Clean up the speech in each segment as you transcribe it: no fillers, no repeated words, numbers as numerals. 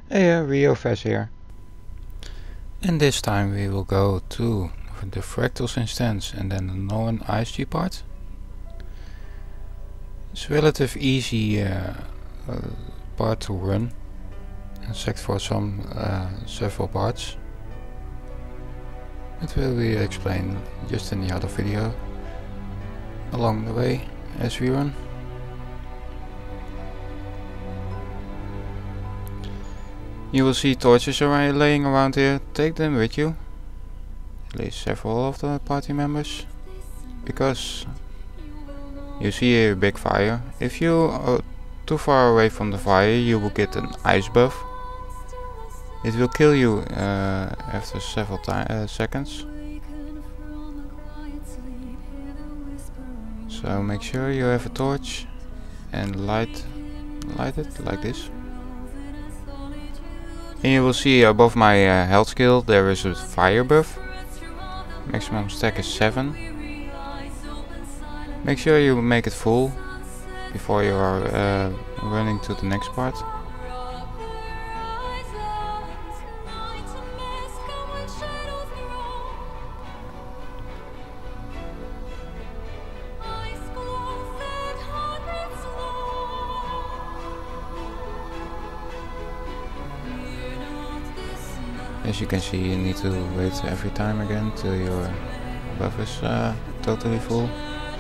Hey, RioFest here. And this time we will go to the Fractals instance and then the known ISG part. It's a relatively easy part to run, except for several parts. It will be explained just in the other video along the way as we run. You will see torches laying around here. Take them with you, at least several of the party members, because you see a big fire. If you are too far away from the fire, you will get an ice buff. It will kill you after several seconds. So make sure you have a torch and light it like this. And you will see above my health skill there is a fire buff. Maximum stack is 7. Make sure you make it full before you are running to the next part. As you can see, you need to wait every time again till your buff is totally full.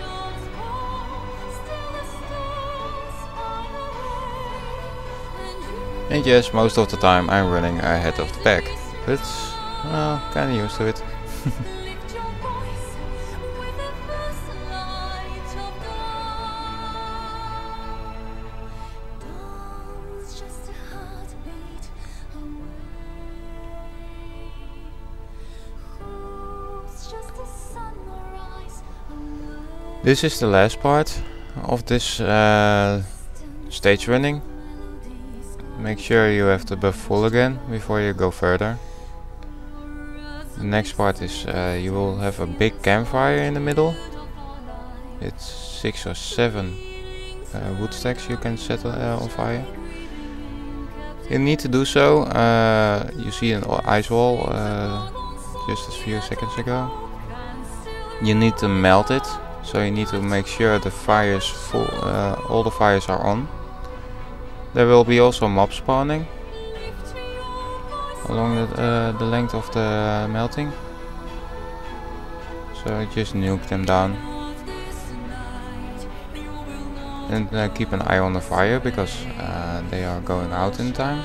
And yes, most of the time I'm running ahead of the pack, but well, kinda used to it. This is the last part of this stage running. Make sure you have the buff full again before you go further. The next part is you will have a big campfire in the middle. It's 6 or 7 wood stacks you can set on fire. You need to do so. You see an ice wall just a few seconds ago. You need to melt it. So you need to make sure the fire is full, all the fires are on. There will be also mob spawning along the length of the melting. So just nuke them down. And keep an eye on the fire because they are going out in time.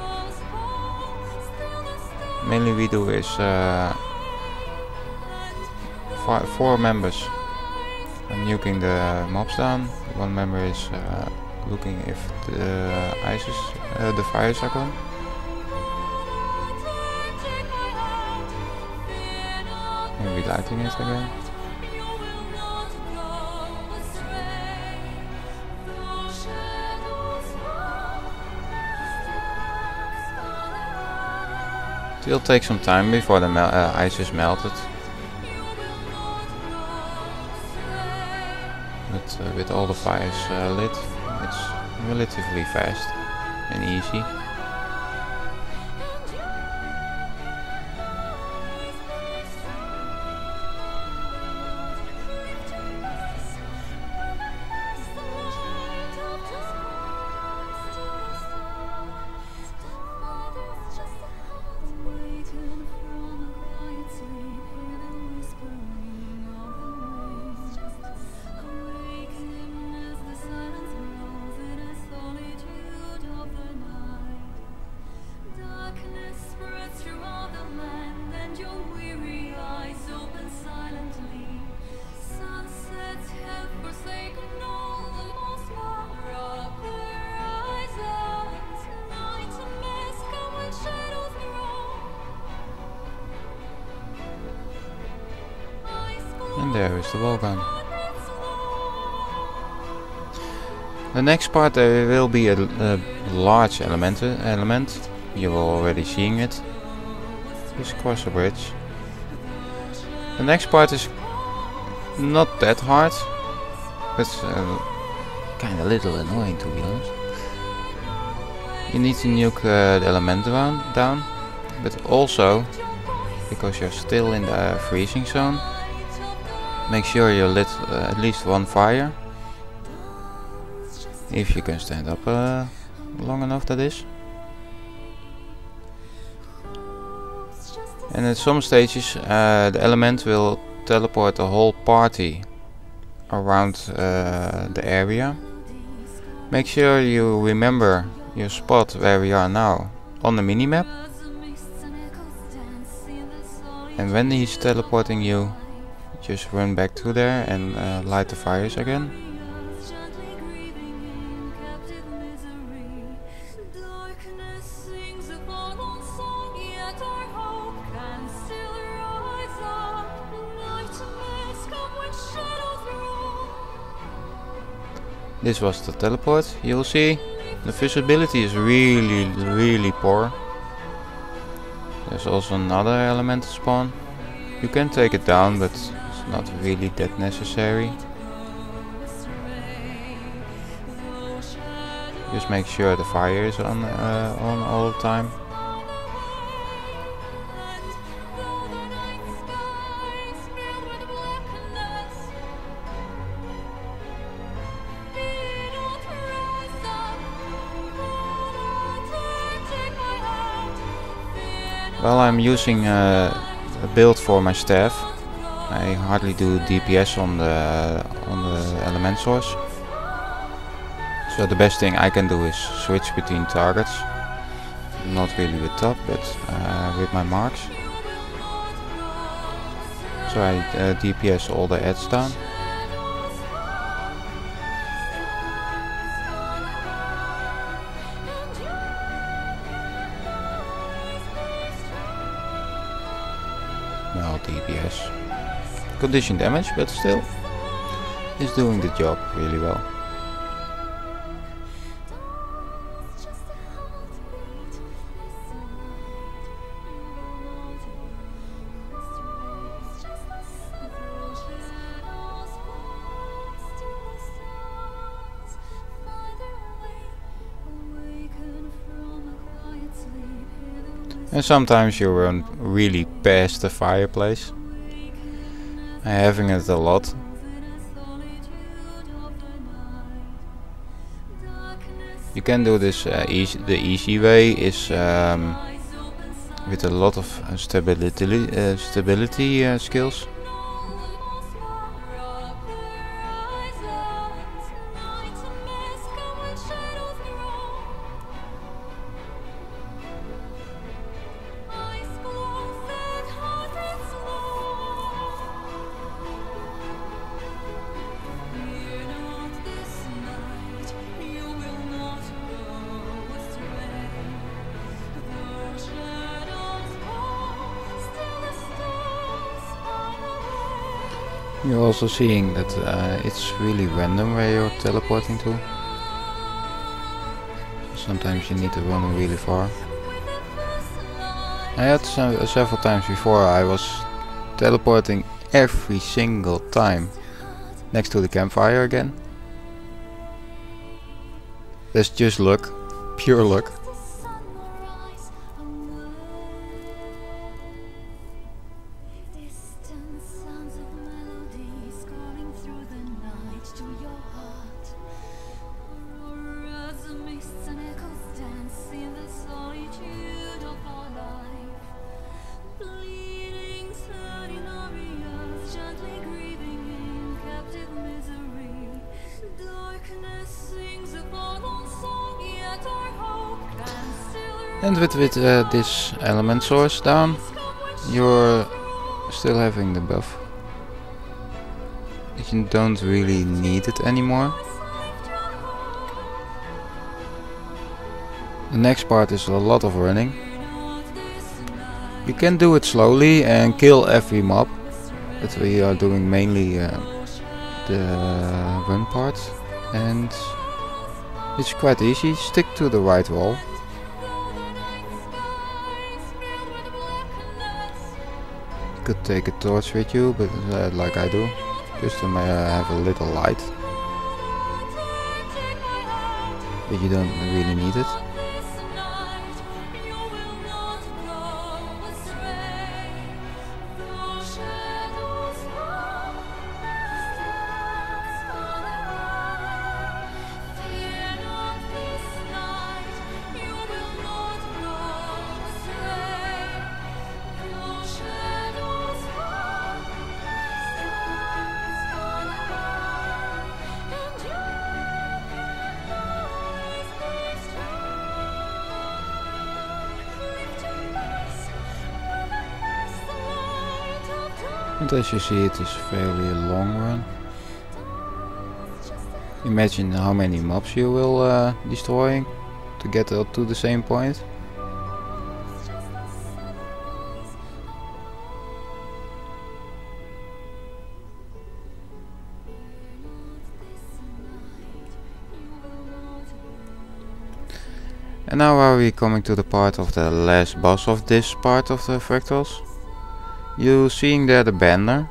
Mainly we do is 4 members nuking the mobs down. 1 member is looking if the fires are gone. Maybe lighting it again. It will take some time before the ice is melted. But with all the fires lit, it's relatively fast and easy. And there is the wall gun. The next part there will be a large element. You are already seeing it. Just cross the bridge. The next part is not that hard, but kind of little annoying to be honest. you need to nuke the element down, but also, because you're still in the freezing zone, make sure you lit at least one fire. If you can stand up long enough, that is. And at some stages the element will teleport the whole party around the area. Make sure you remember your spot where we are now on the minimap. And when he's teleporting you, just run back to there and light the fires again. This was the teleport. You'll see the visibility is really poor. There's also another elemental spawn. You can take it down, but it's not really that necessary. Just make sure the fire is on all the time. Well, I'm using a build for my staff. I hardly do DPS on the element source. So the best thing I can do is switch between targets. Not really with top, but with my marks. So I DPS all the ads down. Well, DPS. Condition damage, but still, is doing the job really well. And sometimes you run really past the fireplace. I'm having it a lot. You can do this the easy way is with a lot of stability skills. You're also seeing that it's really random where you're teleporting to. Sometimes you need to run really far. I had several times before I was teleporting every single time next to the campfire again. That's just luck, pure luck. And with this element source down, you're still having the buff. You don't really need it anymore. The next part is a lot of running. You can do it slowly and kill every mob, but we are doing mainly the run part, and it's quite easy. Stick to the right wall. Could take a torch with you, but like I do, just to have a little light. But you don't really need it. And as you see, it is fairly a long run. Imagine how many mobs you will destroying to get up to the same point. And now are we coming to the part of the last boss of this part of the fractals. You seeing there the banner.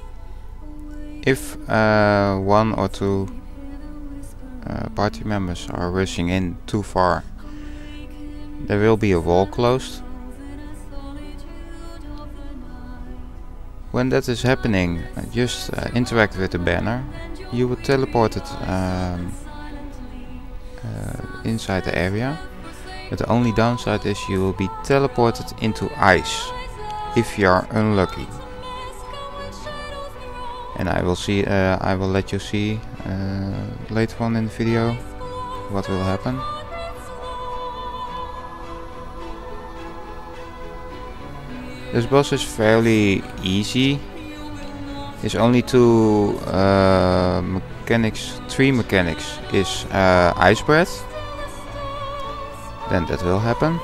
If one or two party members are rushing in too far, there will be a wall closed. When that is happening, just interact with the banner. You will teleport it inside the area. But the only downside is you will be teleported into ice if you are unlucky. And I will let you see later on in the video what will happen. This boss is fairly easy. It's only two mechanics, three mechanics is ice breath. Then that will happen.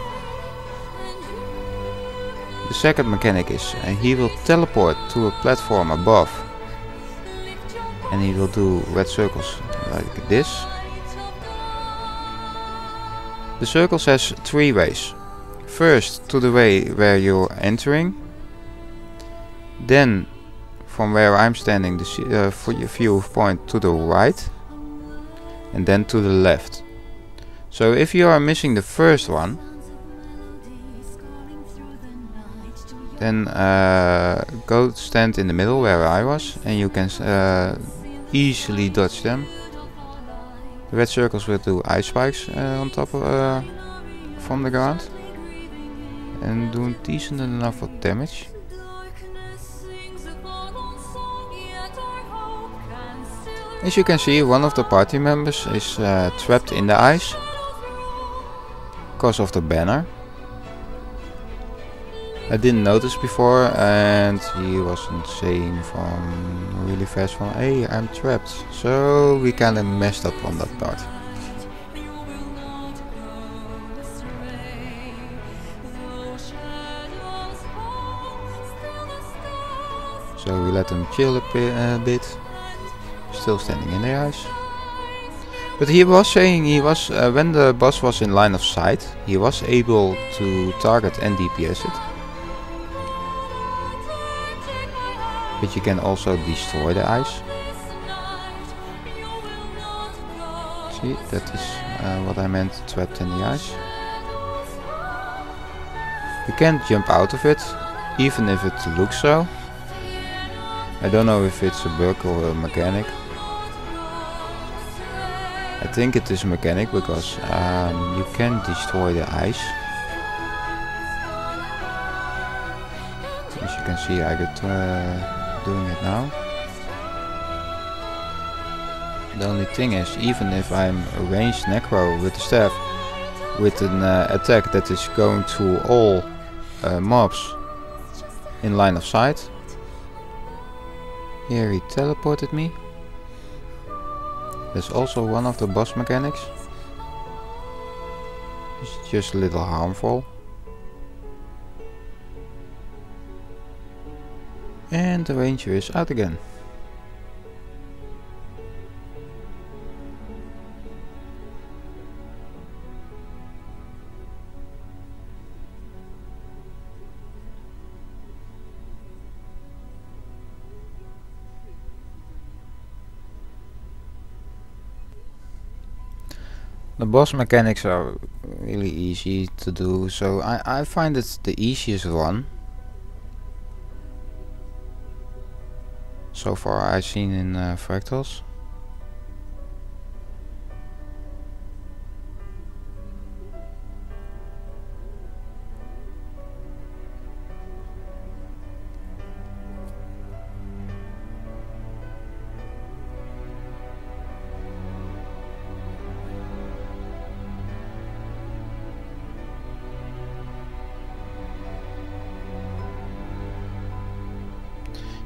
The second mechanic is he will teleport to a platform above. And he will do red circles like this. The circles has three ways. First to the way where you're entering. Then from where I'm standing, the view point to the right. And then to the left. So if you are missing the first one, then go stand in the middle where I was, and you can easily dodge them. The red circles will do ice spikes on top of, from the ground, and do decent enough of damage. As you can see, one of the party members is trapped in the ice because of the banner. I didn't notice before, and he wasn't saying from really fast from, hey, I'm trapped. So we kinda messed up on that part. So we let him chill a bit. Still standing in the ice. But he was saying he was, when the boss was in line of sight, he was able to target and DPS it. But you can also destroy the ice. See, that is what I meant, trapped in the ice. You can't jump out of it, even if it looks so. I don't know if it's a bug or a mechanic. I think it is a mechanic because you can destroy the ice. As you can see, I get doing it now. The only thing is, even if I'm a ranged necro with the staff, with an attack that is going through all mobs in line of sight. Here he teleported me. That's also one of the boss mechanics. It's just a little harmful. And the ranger is out again. The boss mechanics are really easy to do, so I find it the easiest one so far I've seen in Fractals.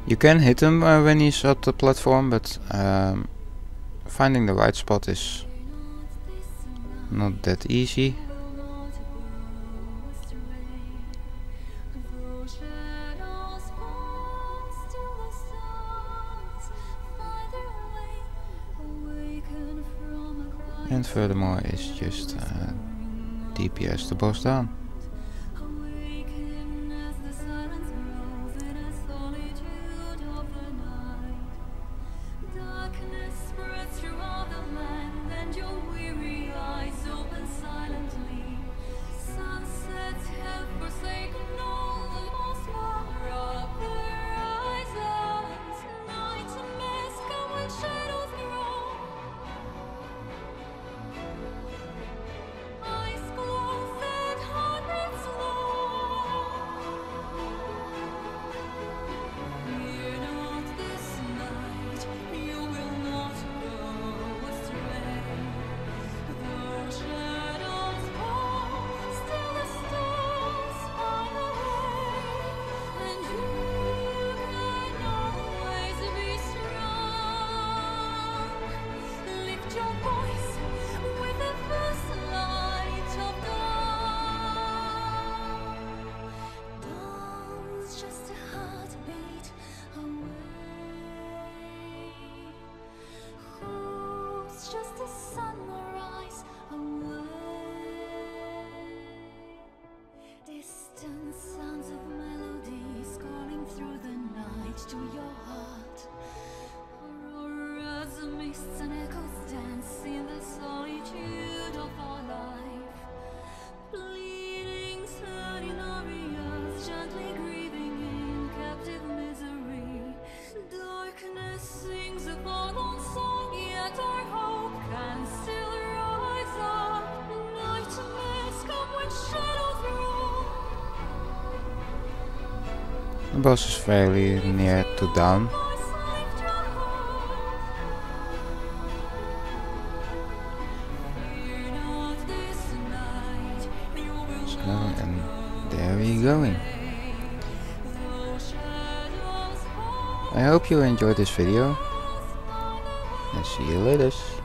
You can hit him when he's at the platform, but finding the right spot is not that easy. And furthermore, it's just DPS the boss down. The boss is fairly near to down. So, and there we're going. I hope you enjoyed this video, and see you later.